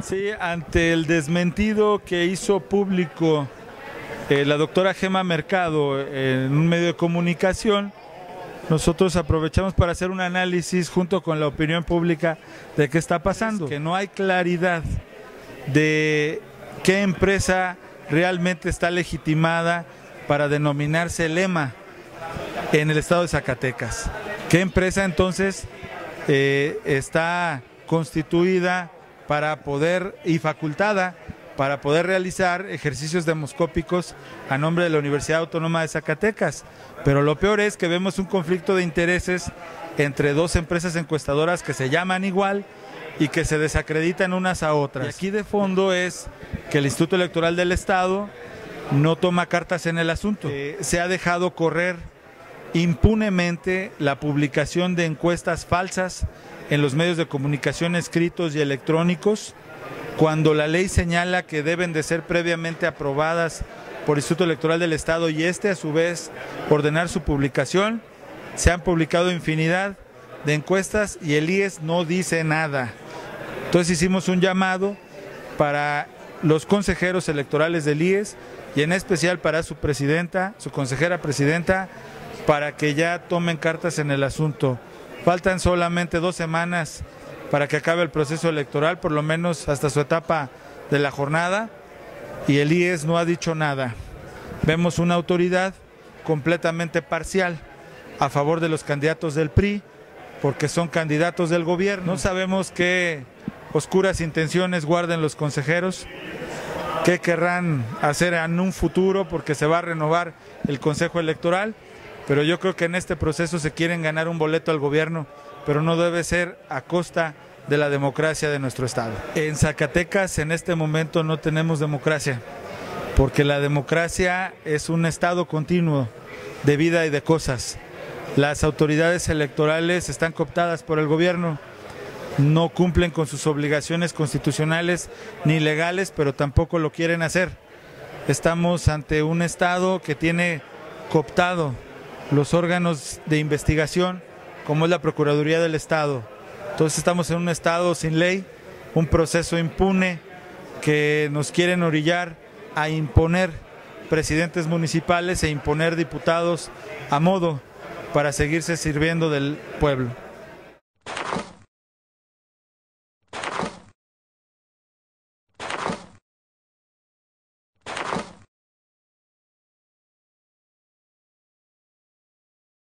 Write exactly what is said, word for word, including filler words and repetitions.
Sí, ante el desmentido que hizo público eh, la doctora Gema Mercado en un medio de comunicación, nosotros aprovechamos para hacer un análisis junto con la opinión pública de qué está pasando, que no hay claridad de qué empresa realmente está legitimada para denominarse lema en el estado de Zacatecas. ¿Qué empresa entonces eh, está constituida para poder y facultada para poder realizar ejercicios demoscópicos a nombre de la Universidad Autónoma de Zacatecas? Pero lo peor es que vemos un conflicto de intereses entre dos empresas encuestadoras que se llaman igual y que se desacreditan unas a otras. Y aquí de fondo es que el Instituto Electoral del Estado no toma cartas en el asunto. Eh, se ha dejado correr impunemente la publicación de encuestas falsas en los medios de comunicación escritos y electrónicos, cuando la ley señala que deben de ser previamente aprobadas por el Instituto Electoral del Estado y este a su vez ordenar su publicación. Se han publicado infinidad de encuestas y el I E S no dice nada. Entonces hicimos un llamado para los consejeros electorales del I E S y en especial para su presidenta, su consejera presidenta, para que ya tomen cartas en el asunto. Faltan solamente dos semanas para que acabe el proceso electoral, por lo menos hasta su etapa de la jornada, y el I E S no ha dicho nada. Vemos una autoridad completamente parcial a favor de los candidatos del P R I, porque son candidatos del gobierno. No sabemos qué oscuras intenciones guarden los consejeros, qué querrán hacer en un futuro, porque se va a renovar el Consejo Electoral, pero yo creo que en este proceso se quieren ganar un boleto al gobierno, pero no debe ser a costa de la democracia de nuestro estado. En Zacatecas en este momento no tenemos democracia, porque la democracia es un estado continuo de vida y de cosas. Las autoridades electorales están cooptadas por el gobierno, no cumplen con sus obligaciones constitucionales ni legales, pero tampoco lo quieren hacer. Estamos ante un estado que tiene cooptado los órganos de investigación, como es la Procuraduría del Estado. Entonces estamos en un estado sin ley, un proceso impune que nos quieren orillar a imponer presidentes municipales e imponer diputados a modo para seguirse sirviendo del pueblo.